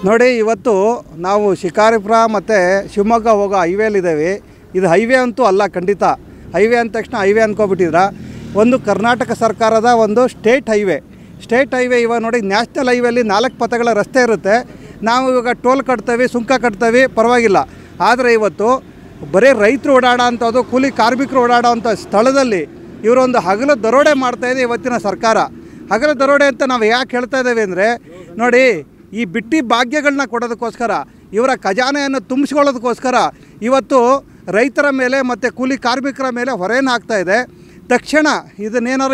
ನೋಡಿ, ಇವತ್ತು ನಾವು ಶಿಕಾರಿಪುರ ಮತ್ತು ಶಿವಮೊಗ್ಗ ಹೋಗೋ ಹೈವೇಲಿದ್ದೇವೆ. ಇದು ಹೈವೇ ಅಂತೂ ಅಲ್ಲ, ಖಂಡಿತ ಹೈವೇ ಅಂದ ತಕ್ಷಣ ಹೈವೇ ಅಂದ್ಕೊಬಿಟ್ಟಿದ್ರ. ಒಂದು ಕರ್ನಾಟಕ ಸರ್ಕಾರದ ಒಂದು ಸ್ಟೇಟ್ ಹೈವೇ. ಇವಾಗ ನೋಡಿ, ನ್ಯಾಷನಲ್ ಹೈವೇಲಿ 4 ಪಥಗಳ ರಸ್ತೆ ಇರುತ್ತೆ. ನಾವು ಇವಾಗ ಟೋಲ್ ಕಟ್ತೇವೆ, ಸುಂಕ ಕಟ್ತೇವೆ, ಪರವಾಗಿಲ್ಲ. ಆದರೆ ಇವತ್ತು ಬರೀ ರೈತರು ಓಡಾಡೋ ಅಂಥದ್ದು, ಕೂಲಿ ಕಾರ್ಮಿಕರು ಓಡಾಡೋ ಅಂಥ ಸ್ಥಳದಲ್ಲಿ ಇವರೊಂದು ಹಗಲು ದರೋಡೆ ಮಾಡ್ತಾಯಿದೆ ಇವತ್ತಿನ ಸರ್ಕಾರ. ಹಗಲು ದರೋಡೆ ಅಂತ ನಾವು ಯಾಕೆ ಹೇಳ್ತಾ ಇದ್ದೇವೆ ಅಂದರೆ, ನೋಡಿ, ಈ ಬಿಟ್ಟಿ ಭಾಗ್ಯಗಳನ್ನ ಕೊಡೋದಕ್ಕೋಸ್ಕರ, ಇವರ ಖಜಾನೆಯನ್ನು ತುಂಬಿಸ್ಕೊಳ್ಳೋದಕ್ಕೋಸ್ಕರ ಇವತ್ತು ರೈತರ ಮೇಲೆ ಮತ್ತು ಕೂಲಿ ಕಾರ್ಮಿಕರ ಮೇಲೆ ಹೊರೆಯನ್ನು ಹಾಕ್ತಾಯಿದೆ. ತಕ್ಷಣ ಇದನ್ನೇನಾರು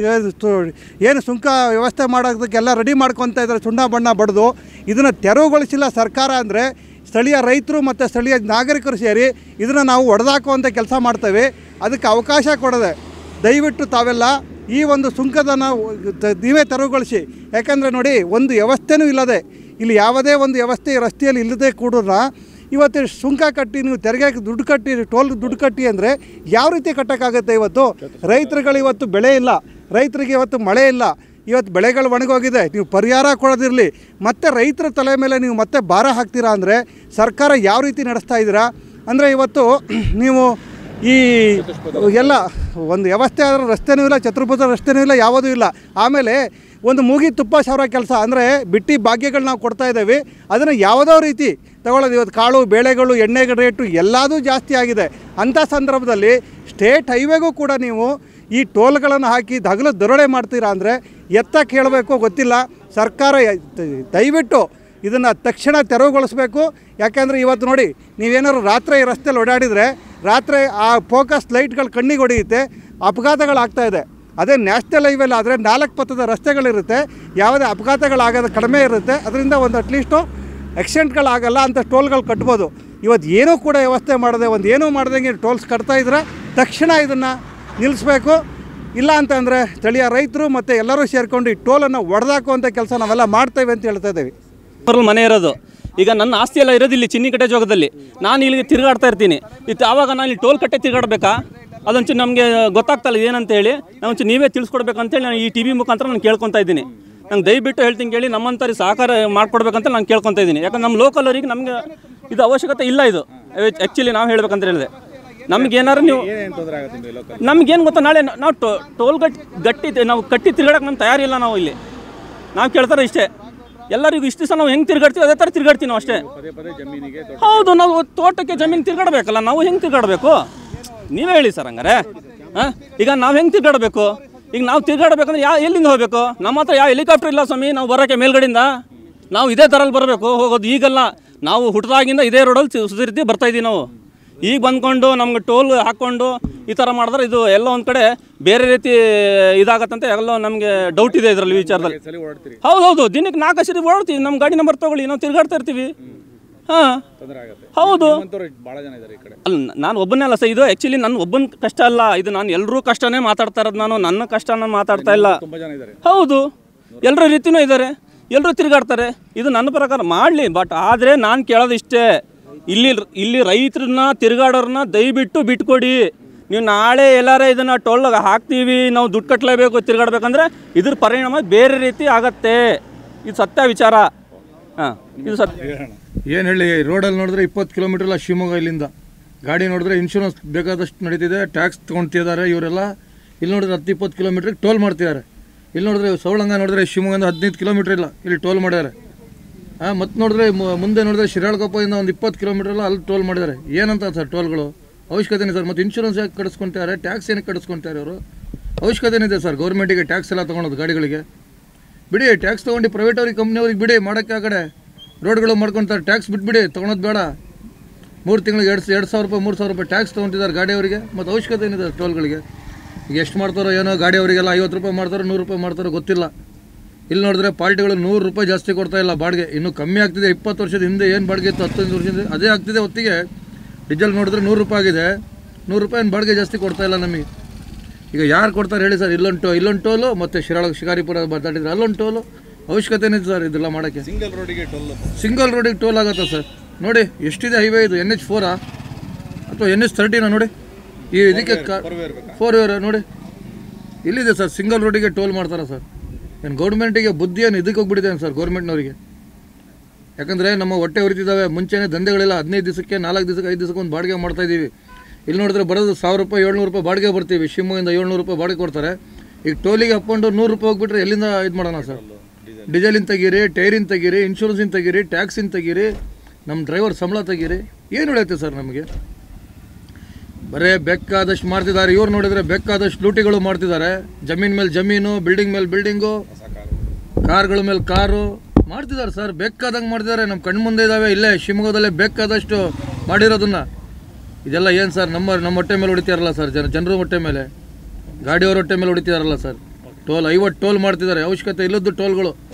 ಏನು ಸುಂಕ ವ್ಯವಸ್ಥೆ ಮಾಡೋದಕ್ಕೆಲ್ಲ ರೆಡಿ ಮಾಡ್ಕೊತಾ ಇದ್ದಾರೆ, ಸುಣ್ಣ ಬಣ್ಣ ಬಡ್ದು. ಇದನ್ನು ತೆರವುಗೊಳಿಸಿಲ್ಲ ಸರ್ಕಾರ ಅಂದರೆ ಸ್ಥಳೀಯ ರೈತರು ಮತ್ತು ಸ್ಥಳೀಯ ನಾಗರಿಕರು ಸೇರಿ ಇದನ್ನು ನಾವು ಒಡೆದಾಕುವಂಥ ಕೆಲಸ ಮಾಡ್ತೇವೆ. ಅದಕ್ಕೆ ಅವಕಾಶ ಕೊಡದೆ ದಯವಿಟ್ಟು ತಾವೆಲ್ಲ ಈ ಒಂದು ಸುಂಕದನ್ನು ನೀವೇ ತೆರವುಗೊಳಿಸಿ. ಯಾಕಂದರೆ ನೋಡಿ, ಒಂದು ವ್ಯವಸ್ಥೆನೂ ಇಲ್ಲದೆ, ಇಲ್ಲಿ ಯಾವುದೇ ಒಂದು ವ್ಯವಸ್ಥೆ ರಸ್ತೆಯಲ್ಲಿ ಇಲ್ಲದೆ ಕೂಡ ಇವತ್ತು ಸುಂಕ ಕಟ್ಟಿ, ನೀವು ತೆರಿಗೆ ದುಡ್ಡು ಕಟ್ಟಿ, ಟೋಲ್ ದುಡ್ಡು ಕಟ್ಟಿ ಅಂದರೆ ಯಾವ ರೀತಿ ಕಟ್ಟೋಕ್ಕಾಗುತ್ತೆ? ಇವತ್ತು ರೈತರುಗಳು ಇವತ್ತು ಬೆಳೆ ಇಲ್ಲ, ರೈತರಿಗೆ ಇವತ್ತು ಮಳೆ ಇಲ್ಲ, ಇವತ್ತು ಬೆಳೆಗಳು ಒಣಗೋಗಿದೆ. ನೀವು ಪರಿಹಾರ ಕೊಡೋದಿರಲಿ, ಮತ್ತು ರೈತರ ತಲೆ ಮೇಲೆ ನೀವು ಮತ್ತೆ ಭಾರ ಹಾಕ್ತೀರಾ ಅಂದರೆ ಸರ್ಕಾರ ಯಾವ ರೀತಿ ನಡೆಸ್ತಾ ಇದ್ದೀರಾ ಅಂದರೆ, ಇವತ್ತು ನೀವು ಈ ಎಲ್ಲ ಒಂದು ವ್ಯವಸ್ಥೆ ಆದರೂ ರಸ್ತೆನೂ ಇಲ್ಲ, ಚತುರ್ಭುಜ ರಸ್ತೆನೂ ಇಲ್ಲ, ಯಾವುದೂ ಇಲ್ಲ. ಆಮೇಲೆ ಒಂದು ಮೂಗಿ ತುಪ್ಪ ಸಾವಿರ ಕೆಲಸ ಅಂದರೆ ಬಿಟ್ಟಿ ಭಾಗ್ಯಗಳು ನಾವು ಕೊಡ್ತಾ ಇದ್ದೇವೆ. ಅದನ್ನು ಯಾವುದೋ ರೀತಿ ತಗೊಳ್ಳೋದು. ಇವತ್ತು ಕಾಳು, ಬೇಳೆಗಳು, ಎಣ್ಣೆಗಳ ರೇಟು ಎಲ್ಲದೂ ಜಾಸ್ತಿ ಆಗಿದೆ. ಅಂಥ ಸಂದರ್ಭದಲ್ಲಿ ಸ್ಟೇಟ್ ಹೈವೇಗೂ ಕೂಡ ನೀವು ಈ ಟೋಲ್ಗಳನ್ನು ಹಾಕಿ ಹಗಲು ದರೋಡೆ ಮಾಡ್ತೀರಾ ಅಂದರೆ ಎತ್ತ ಕೇಳಬೇಕು ಗೊತ್ತಿಲ್ಲ. ಸರ್ಕಾರ ದಯವಿಟ್ಟು ಇದನ್ನು ತಕ್ಷಣ ತೆರವುಗೊಳಿಸಬೇಕು. ಯಾಕೆಂದರೆ ಇವತ್ತು ನೋಡಿ, ನೀವೇನಾದ್ರು ರಾತ್ರಿ ರಸ್ತೆಯಲ್ಲಿ ಓಡಾಡಿದರೆ ರಾತ್ರಿ ಆ ಫೋಕಸ್ ಲೈಟ್ಗಳು ಕಣ್ಣಿಗೆ ಹೊಡೆಯುತ್ತೆ, ಅಪಘಾತಗಳಾಗ್ತಾಯಿದೆ. ಅದೇ ನ್ಯಾಷನಲ್ ಹೈವೇಲಿ ಆದರೆ 4 ಪಥದ ರಸ್ತೆಗಳಿರುತ್ತೆ, ಯಾವುದೇ ಅಪಘಾತಗಳಾಗೋದು ಕಡಿಮೆ ಇರುತ್ತೆ. ಅದರಿಂದ ಒಂದು ಅಟ್ಲೀಸ್ಟು ಆಕ್ಸಿಡೆಂಟ್ಗಳಾಗಲ್ಲ ಅಂತ ಟೋಲ್ಗಳು ಕಟ್ಬೋದು. ಇವತ್ತು ಏನೂ ಕೂಡ ವ್ಯವಸ್ಥೆ ಮಾಡದೆ, ಒಂದು ಏನೂ ಮಾಡ್ದಂಗೆ ಟೋಲ್ಸ್ ಕಟ್ತಾಯಿದ್ರೆ ತಕ್ಷಣ ಇದನ್ನು ನಿಲ್ಲಿಸಬೇಕು. ಇಲ್ಲ ಅಂತಂದರೆ ಸ್ಥಳೀಯ ರೈತರು ಮತ್ತು ಎಲ್ಲರೂ ಸೇರಿಕೊಂಡು ಈ ಟೋಲನ್ನು ಒಡೆದಾಕುವಂಥ ಕೆಲಸ ನಾವೆಲ್ಲ ಮಾಡ್ತೇವೆ ಅಂತ ಹೇಳ್ತಾ ಇದ್ದೀವಿ. ಮನೆ ಇರೋದು ಈಗ ನನ್ನ ಆಸ್ತಿ ಎಲ್ಲ ಇರೋದಿಲ್ಲಿ ಚಿನ್ನಿಕಟ್ಟೆ ಜಾಗದಲ್ಲಿ. ನಾನು ಇಲ್ಲಿಗೆ ತಿರುಗಾಡ್ತಾ ಇರ್ತೀನಿ. ಆವಾಗ ನಾನು ಇಲ್ಲಿ ಟೋಲ್ ಕಟ್ಟೆ ತಿರುಗಾಡಬೇಕಾ? ಅದೊಂಚು ನಮಗೆ ಗೊತ್ತಾಗ್ತಲ್ಲ ಏನಂತ ಹೇಳಿ. ನಾವಂಚು ನೀವೇ ತಿಳಿಸ್ಕೊಡ್ಬೇಕಂತೇಳಿ ನಾನು ಈ ಟಿ ವಿ ಮುಖಾಂತರ ನಾನು ಕೇಳ್ಕೊತಾ ಇದ್ದೀನಿ. ನಂಗೆ ದಯವಿಟ್ಟು ಹೇಳ್ತೀನಿ ಕೇಳಿ, ನಮ್ಮಂಥವ್ರಿಗೆ ಸಹಕಾರ ಮಾಡಿಕೊಡ್ಬೇಕಂತ ನಾನು ಕೇಳ್ಕೊತಾ ಇದ್ದೀನಿ. ಯಾಕಂದ್ರೆ ನಮ್ಮ ಲೋಕಲ್ವರಿಗೆ ನಮಗೆ ಇದು ಅವಶ್ಯಕತೆ ಇಲ್ಲ. ಇದು ಆ್ಯಕ್ಚುಲಿ ನಾವು ಹೇಳ್ಬೇಕಂತ ಹೇಳಿದೆ, ನಮಗೇನಾರು ನೀವು ನಮಗೇನು ಗೊತ್ತಾ, ನಾಳೆ ನಾವು ಟೋಲ್ ಗಟ್ಟಿ ನಾವು ಕಟ್ಟಿ ತಿರುಗಾಡಕ್ಕೆ ನಮ್ಮ ತಯಾರಿಲ್ಲ. ನಾವು ಇಲ್ಲಿ ನಾವು ಕೇಳ್ತಾರೆ ಇಷ್ಟೇ, ಎಲ್ಲರಿಗೂ ಇಷ್ಟು ಸಹ ನಾವು ಹೆಂಗೆ ತಿರುಗಾಡ್ತೀವಿ ಅದೇ ಥರ ತಿರುಗಾಡ್ತೀವಿ ನಾವು ಅಷ್ಟೇ. ಹೌದು, ನಾವು ತೋಟಕ್ಕೆ ಜಮೀನು ತಿರುಗಾಡಬೇಕಲ್ಲ, ನಾವು ಹೆಂಗೆ ತಿರುಗಾಡಬೇಕು ನೀವೇ ಹೇಳಿ ಸರ್. ಹಂಗಾರೆ ಈಗ ನಾವು ಹೆಂಗೆ ತಿರುಗಾಡಬೇಕು? ಈಗ ನಾವು ತಿರುಗಾಡಬೇಕಂದ್ರೆ ಎಲ್ಲಿಂದ ಹೋಗಬೇಕು? ನಮ್ಮ ಹತ್ರ ಯಾವ ಹೆಲಿಕಾಪ್ಟರ್ ಇಲ್ಲ ಸ್ವಾಮಿ, ನಾವು ಬರೋಕ್ಕೆ ಮೇಲ್ಗಡೆಯಿಂದ ನಾವು ಇದೇ ಥರಲ್ಲಿ ಬರಬೇಕು ಹೋಗೋದು. ಈಗಲ್ಲ, ನಾವು ಹುಟ್ಟಿದಾಗಿಂದ ಇದೇ ರೋಡಲ್ಲಿ ಸುಧಾರಿಸಿ ಬರ್ತಾಯಿದ್ದೀವಿ. ನಾವು ಈಗ ಬಂದ್ಕೊಂಡು ನಮ್ಗೆ ಟೋಲ್ ಹಾಕ್ಕೊಂಡು ಈ ಥರ ಮಾಡಿದ್ರೆ ಇದು ಎಲ್ಲ ಒಂದು ಕಡೆ ಬೇರೆ ರೀತಿ ಇದಾಗತ್ತಂತ ಎಲ್ಲೋ ನಮಗೆ ಡೌಟ್ ಇದೆ ಇದರಲ್ಲಿ ವಿಚಾರದಲ್ಲಿ. ಹೌದೌದು, ದಿನಕ್ಕೆ 4 ಸರಿ ಓಡ್ತೀವಿ. ನಮ್ಮ ಗಾಡಿ ನಂಬರ್ ತೊಗೊಳ್ಳಿ, ನಾವು ತಿರುಗಾಡ್ತಾ ಇರ್ತೀವಿ. ಹಾಂ ಹೌದು, ಅಲ್ಲ ನಾನು ಒಬ್ಬನೇ ಅಲ್ಲ ಸರ್. ಇದು ಆ್ಯಕ್ಚುಲಿ ನನ್ನ ಒಬ್ಬನ ಕಷ್ಟ ಅಲ್ಲ, ಇದು ನಾನು ಎಲ್ಲರೂ ಕಷ್ಟನೇ ಮಾತಾಡ್ತಾ ಇರೋದು. ನಾನು ನನ್ನ ಕಷ್ಟ ನಾನು ಮಾತಾಡ್ತಾ ಇಲ್ಲ. ಹೌದು, ಎಲ್ಲರ ರೀತಿಯೂ ಇದ್ದಾರೆ, ಎಲ್ಲರೂ ತಿರುಗಾಡ್ತಾರೆ. ಇದು ನನ್ನ ಪ್ರಕಾರ ಮಾಡಲಿ. ಬಟ್ ಆದರೆ ನಾನು ಕೇಳೋದು ಇಷ್ಟೇ, ಇಲ್ಲಿ ರೈತರನ್ನ ತಿರುಗಾಡೋರನ್ನ ದಯವಿಟ್ಟು ಬಿಟ್ಕೊಡಿ. ನೀವು ನಾಳೆ ಎಲ್ಲಾರೇ ಇದನ್ನು ಟೋಲ್ಗೆ ಹಾಕ್ತೀವಿ, ನಾವು ದುಡ್ಡು ಕಟ್ಟಲೇಬೇಕು, ತಿರುಗಾಡ್ಬೇಕಂದ್ರೆ ಇದ್ರ ಪರಿಣಾಮ ಬೇರೆ ರೀತಿ ಆಗತ್ತೆ. ಇದು ಸತ್ಯ ವಿಚಾರ. ಹಾಂ, ಇದು ಸತ್ಯ. ಏನು ಹೇಳಿ, ರೋಡಲ್ಲಿ ನೋಡಿದ್ರೆ 20 ಕಿಲೋಮೀಟರ್ ಇಲ್ಲ ಶಿವಮೊಗ್ಗ ಇಲ್ಲಿಂದ. ಗಾಡಿ ನೋಡಿದ್ರೆ ಇನ್ಶೂರೆನ್ಸ್ ಬೇಕಾದಷ್ಟು ನಡೀತಿದೆ, ಟ್ಯಾಕ್ಸ್ ತೊಗೊಳ್ತಿದ್ದಾರೆ ಇವರೆಲ್ಲ. ಇಲ್ಲಿ ನೋಡಿದ್ರೆ 10-20 ಕಿಲೋಮೀಟ್ರಿಗೆ ಟೋಲ್ ಮಾಡ್ತಿದ್ದಾರೆ. ಇಲ್ಲಿ ನೋಡಿದ್ರೆ ಸವಳಂಗ ನೋಡಿದ್ರೆ ಶಿವಮೊಗ್ಗದಿಂದ 15 ಕಿಲೋಮೀಟ್ರ್ ಇಲ್ಲ, ಇಲ್ಲಿ ಟೋಲ್ ಮಾಡಿದ್ದಾರೆ. ಮತ್ತು ನೋಡಿದ್ರೆ ಮುಂದೆ ನೋಡಿದ್ರೆ ಶಿರಾಳಕೊಪ್ಪದಿಂದ ಒಂದು 20 ಕಿಲೋಮೀಟ್ರ್ ಎಲ್ಲ ಅಲ್ಲಿ ಟೋಲ್ ಮಾಡಿದ್ದಾರೆ. ಏನಂತ ಸರ್ ಟೋಲ್ಗಳು? ಅವಶ್ಯಕತೆನೇ ಸರ್. ಮತ್ತು ಇನ್ಶೂರೆನ್ಸ್ ಯಾಕೆ ಕಡಿಸ್ಕೊಳ್ತಾರೆ? ಟ್ಯಾಕ್ಸ್ ಏನಕ್ಕೆ ಕಡಿಸ್ಕೊಳ್ತಾರೆ ಅವರು? ಅವಶ್ಯಕತೆನಿದೆ ಸರ್ ಗೌರ್ಮೆಂಟಿಗೆ ಟ್ಯಾಕ್ಸ್ ಎಲ್ಲ ತೊಗೊಳೋದು ಗಾಡಿಗಳಿಗೆ? ಬಿಡಿ, ಟ್ಯಾಕ್ಸ್ ತೊಗೊಂಡು ಪ್ರೈವೇಟವ್ರಿಗೆ ಕಂಪ್ನಿಯವ್ರಿಗೆ ಬಿಡಿ ಮಾಡೋಕ್ಕೆ. ಆ ಕಡೆ ರೋಡ್ಗಳು ಮಾಡ್ಕೊತಾರೆ, ಟ್ಯಾಕ್ಸ್ ಬಿಟ್ಬಿಡಿ, ತೊಗೊಳೋದು ಬೇಡ. 3 ತಿಂಗಳಿಗೆ 2,000 ರೂಪಾಯಿ 3,000 ರೂಪಾಯಿ ಟ್ಯಾಕ್ಸ್ ತೊಗೊಂತಿದ್ದಾರೆ ಗಾಡಿಯವರಿಗೆ. ಮತ್ತು ಅವಶ್ಯಕತೆ ಏನಿದೆ ಟೋಲ್ಗಳಿಗೆ? ಈಗ ಎಷ್ಟು ಮಾಡ್ತಾರೋ ಏನೋ, ಗಾಡಿಯವರಿಗೆಲ್ಲ 50 ರೂಪಾಯಿ ಮಾಡ್ತಾರೋ 100 ರೂಪಾಯಿ ಮಾಡ್ತಾರೋ ಗೊತ್ತಿಲ್ಲ. ಇಲ್ಲಿ ನೋಡಿದ್ರೆ ಪಾರ್ಟಿಗಳು 100 ರೂಪಾಯಿ ಜಾಸ್ತಿ ಕೊಡ್ತಾ ಇಲ್ಲ ಬಾಡಿಗೆ. ಇನ್ನೂ ಕಮ್ಮಿ ಆಗ್ತಿದೆ. 20 ವರ್ಷದ ಹಿಂದೆ ಏನು ಬಾಡಿಗೆ ಇತ್ತು, 15 ವರ್ಷದಿಂದ ಅದೇ ಆಗ್ತಿದೆ. ಹೊತ್ತಿಗೆ ಡೀಸೆಲ್ ನೋಡಿದ್ರೆ 100 ರೂಪಾಯಿ ಆಗಿದೆ. 100 ರೂಪಾಯಿ ಬಾಡಿಗೆ ಜಾಸ್ತಿ ಕೊಡ್ತಾ ಇಲ್ಲ ನಮಗೆ. ಈಗ ಯಾರು ಕೊಡ್ತಾರೆ ಹೇಳಿ ಸರ್? ಇಲ್ಲೊಂದು ಟೋಲು, ಮತ್ತು ಶಿಕಾರಿಪುರ ಬರ್ತಾಡಿದ್ರೆ ಅಲ್ಲೊಂದು ಟೋಲು. ಅವಶ್ಯಕತೆ ಏನಿದೆ ಸರ್ ಇದೆಲ್ಲ ಮಾಡೋಕ್ಕೆ? ಸಿಂಗಲ್ ರೋಡಿಗೆ ಟೋಲ್ ಆಗುತ್ತಾ ಸರ್? ನೋಡಿ ಎಷ್ಟಿದೆ ಹೈವೇ ಇದು. NH4 ಅಥವಾ NH13 ನೋಡಿ. ಈ ಇದಕ್ಕೆ 4 ವೇ ನೋಡಿ ಇಲ್ಲಿದೆ ಸರ್. ಸಿಂಗಲ್ ರೋಡಿಗೆ ಟೋಲ್ ಮಾಡ್ತಾರೆ ಸರ್. ಏನು ಗೌರ್ಮೆಂಟಿಗೆ ಬುದ್ಧಿ ಏನು ಇದಕ್ಕೆ ಹೋಗ್ಬಿಟ್ಟಿದೆ ಸರ್ ಗೌರ್ಮೆಂಟ್ನವರಿಗೆ? ಯಾಕಂದರೆ ನಮ್ಮ ಹೊಟ್ಟೆ ಉರಿತಿದ್ದಾವೆ. ಮುಂಚೆನೇ ದಂಧೆಗಳೆಲ್ಲ 15 ದಿವಸಕ್ಕೆ 4 ದಿವಸಕ್ಕೆ 5 ದಿವಸಕ್ಕೆ ಒಂದು ಬಾಡಿಗೆ ಮಾಡ್ತಾಯಿದ್ದೀವಿ. ಇಲ್ಲಿ ನೋಡಿದ್ರೆ ಬರೋದು 1000 ರೂಪಾಯಿ 700 ರೂಪಾಯಿ ಬಾಡಿಗೆ ಬರ್ತೀವಿ. ಶಿವಮೊಗ್ಗದಿಂದ 700 ರೂಪಾಯಿ ಬಾಡಿಗೆ ಕೊಡ್ತಾರೆ. ಈಗ ಟೋಲಿಗೆ ಅಪ್ಕೊಂಡು 100 ರೂಪಾಯಿ ಹೋಗ್ಬಿಟ್ರೆ ಎಲ್ಲಿಂದ ಇದು ಮಾಡೋಣ ಸರ್? ಡೀಸೆಲಿನ ತೆಗೀರಿ, ಟೈರಿನ ತೆಗೀರಿ, ಇನ್ಶೂರೆನ್ಸಿನ ತೆಗೀರಿ, ಟ್ಯಾಕ್ಸಿನ ತೆಗೀರಿ, ನಮ್ಮ ಡ್ರೈವರ್ ಸಂಬಳ ತೆಗೀರಿ, ಏನು ಉಳಿಯುತ್ತೆ ಸರ್ ನಮಗೆ? ಬರೇ ಬೇಕಾದಷ್ಟು ಮಾಡ್ತಿದ್ದಾರೆ. ಇವ್ರು ನೋಡಿದರೆ ಬೇಕಾದಷ್ಟು ಲೂಟಿಗಳು ಮಾಡ್ತಿದ್ದಾರೆ. ಜಮೀನ್ ಮೇಲೆ ಜಮೀನು, ಬಿಲ್ಡಿಂಗ್ ಮೇಲೆ ಬಿಲ್ಡಿಂಗು, ಕಾರ್ಗಳ ಮೇಲೆ ಕಾರು ಮಾಡ್ತಿದ್ದಾರೆ ಸರ್. ಬೇಕಾದಂಗೆ ಮಾಡ್ತಿದ್ದಾರೆ. ನಮ್ಮ ಕಣ್ಣು ಮುಂದೆ ಇದ್ದಾವೆ. ಇಲ್ಲೇ ಶಿವಮೊಗ್ಗದಲ್ಲೇ ಬೇಕಾದಷ್ಟು ಮಾಡಿರೋದನ್ನ. ಇದೆಲ್ಲ ಏನು ಸರ್? ನಮ್ಮ ಹೊಟ್ಟೆ ಮೇಲೆ ಹೊಡಿತಾರಲ್ಲ ಸರ್, ಜನರ ಹೊಟ್ಟೆ ಮೇಲೆ, ಗಾಡಿಯವ್ರ ಹೊಟ್ಟೆ ಮೇಲೆ ಹೊಡಿತಿದಾರಲ್ಲ ಸರ್. ಟೋಲ್ 50 ಟೋಲ್ ಮಾಡ್ತಿದ್ದಾರೆ. ಅವಶ್ಯಕತೆ ಇಲ್ಲದ್ದು ಟೋಲ್ಗಳು.